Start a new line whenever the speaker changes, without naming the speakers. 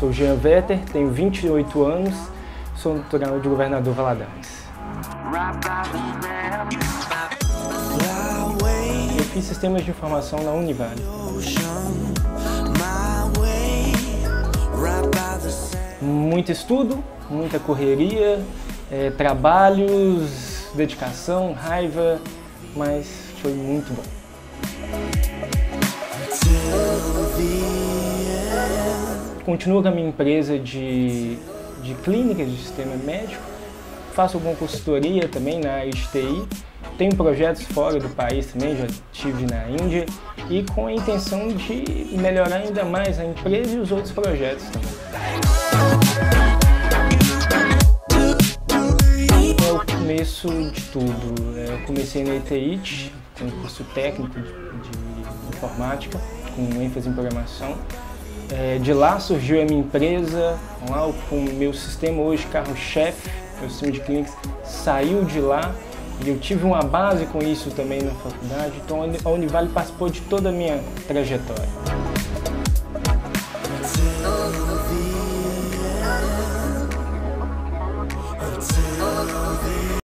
sou Jean Vetter, tenho 28 anos, sou natural de Governador Valadares. Eu fiz Sistemas de Informação na Univale. Muito estudo, muita correria, trabalhos, dedicação, raiva, mas foi muito bom. Continuo com a minha empresa de clínicas de sistema médico, faço alguma consultoria também na área de TI, tenho projetos fora do país também, já estive na Índia, e com a intenção de melhorar ainda mais a empresa e os outros projetos também. É o começo de tudo. Eu comecei na ETIT, um curso técnico de informática, com ênfase em programação. De lá surgiu a minha empresa, lá com o meu sistema hoje carro-chefe, meu sistema de clínicas, saiu de lá e eu tive uma base com isso também na faculdade, então a Univale participou de toda a minha trajetória.